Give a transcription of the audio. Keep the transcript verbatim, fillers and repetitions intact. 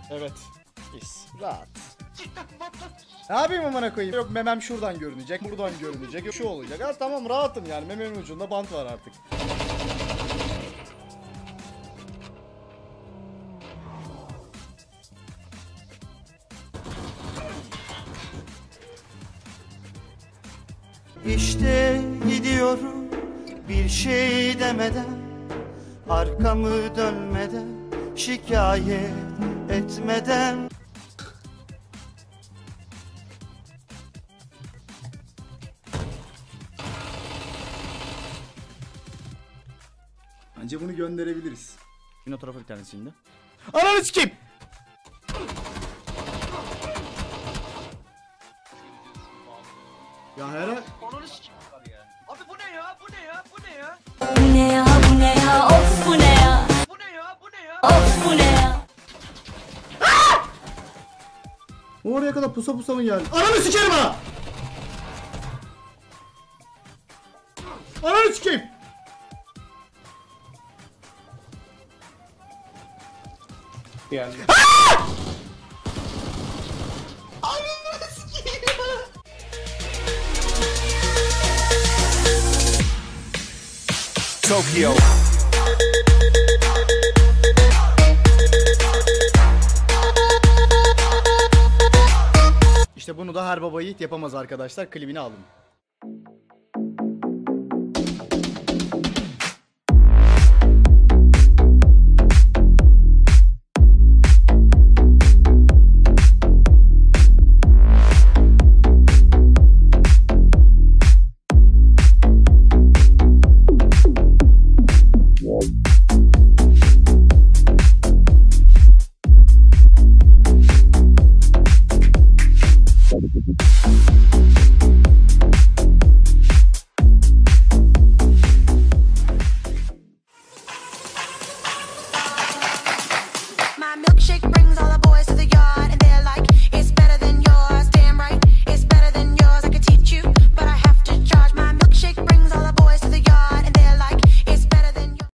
Evet. Pis. Rahat. Ne yapayım amına koyayım? Yok memem şuradan görünecek, buradan görünecek, şu olacak. Ha tamam rahatım yani, mememin ucunda bant var artık. İşte gidiyorum bir şey demeden, arkamı dönmeden, şikayet etmeden. Bence bunu gönderebiliriz. Yine o tarafa bir tanesi şimdi. Ananı sikeyim! Ya herhalde... Ananı sikeyim ya. Abi bu ne ya? Bu ne ya? Bu ne ya? Bu ne ya, bu ne ya, of bu ne ya, Bu ne ya? Bu ne ya? of bu ne ya. Oraya kadar pusa pusa mı geldi? Ananı sikerim ha! Ananı sikeyim! Geldi. Tokyo. İşte bunu da her baba yiğit yapamaz arkadaşlar. Klibini alın.